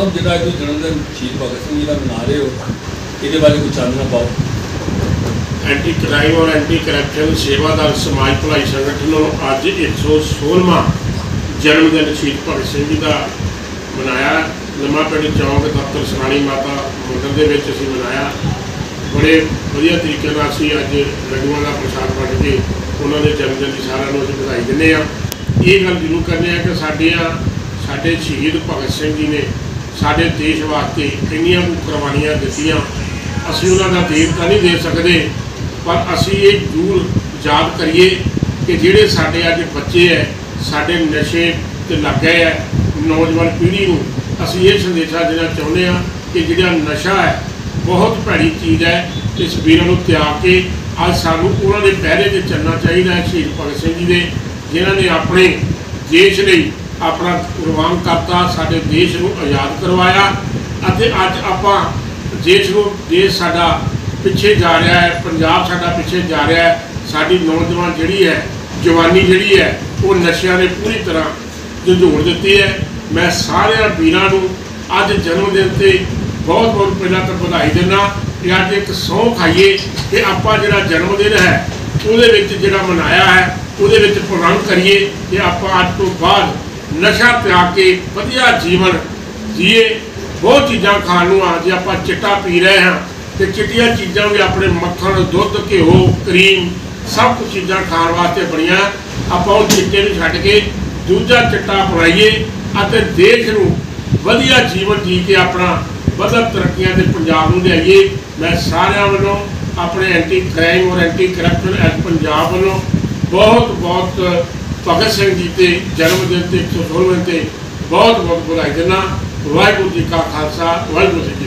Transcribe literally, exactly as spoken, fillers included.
साहब जो अज जन्मदिन शहीद भगत सिंह जी का मना रहे हो, ये बारे कुछ चानना पाओ। एंटी क्राइम और एंटी करप्शन सेवादार समाज भलाई संगठनों अज एक सौ सोलहवां जन्मदिन शहीद भगत सिंह जी का मनाया। लम्मा पिंड चौंक दफ्तर सराणी माता मंदिर के असीं मनाया। बड़े वधिया तरीके नाल असीं अज लड्डूआं का प्रसाद वंड के उन्होंने जन्मदिन की सारिआं नूं असीं बधाई दिंदे आ। ये गल जरूर करने कि साडियां साडे शहीद भगत सिंह जी ने साडे देश वास्ते किन्नियां कुर्बानियां दित्तियां। असीं उन्हां दा देवता नहीं दे सकते, पर असीं ये जरूर याद करिए कि जिहड़े साडे अज बच्चे है साडे नशे ते लग गए है, नौजवान पीढ़ी नूं असीं ये संदेशा देना चाहुंदे आ कि जिहड़ा नशा है बहुत भैड़ी चीज़ है। इस वीरां नूं त्याग के अज सानूं उन्हां दे पैरे ते चलना चाहिए है। शहीद भगत सिंह जी दे जिन्हां ने अपने देश लई अपना कुर्बान करता, साडे देश नूं आज़ाद करवाया। अते अज आपां देश नूं देश साडा पिछे जा रहा है, पंजाब साडा पिछे जा रहा है। साडी नौजवान जिहड़ी है जवानी जिहड़ी है वो नशिਆਂ ने पूरी तरह झंझोड़ दित्ती है। मैं सारे वीरां नूं अज जन्मदिन ते बहुत बहुत पहला तो बधाई देना कि अज एक सौं खाइए कि आपां जिहड़ा जन्मदिन है उहदे विच जिहड़ा मनाया है उहदे विच प्रण करिए कि आपां अज तो बाद नशा त्याग के वधिया जीवन जीए। बहुत चीज़ां खाण नूं आ, जे आपां चिट्टा पी रहे हैं तो चिट्टियां चीज़ां भी अपने मक्खन दुध घ्यो क्रीम सब कुछ चीज़ां खाण वास्ते बणियां। आपां उह चिट्टे नूं छड्ड के दूजा चिट्टा अपनाइए अते देश नूं वधिया जीवन जी के अपना बदल तरक्कियां ते पंजाब नूं लियाइए। मैं सारिआं वल्लों अपने एंटी क्राइम और एंटी करप्शन एक्ट पंजाब वल्लों बहुत बहुत भगत सिंह जी के जन्मदिन ते एक सौ सोलहवें ते बहुत बहुत बधाई देना। वाहिगुरू जी का खालसा, वाहिगुरू जी की